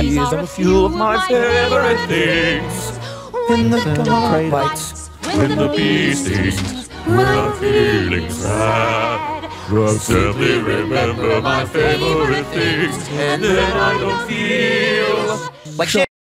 these are a few of my favorite things. In the dark bites, when the bee stings, when I'm feeling sad, I'll simply remember my favorite things, and then I don't feel like shit.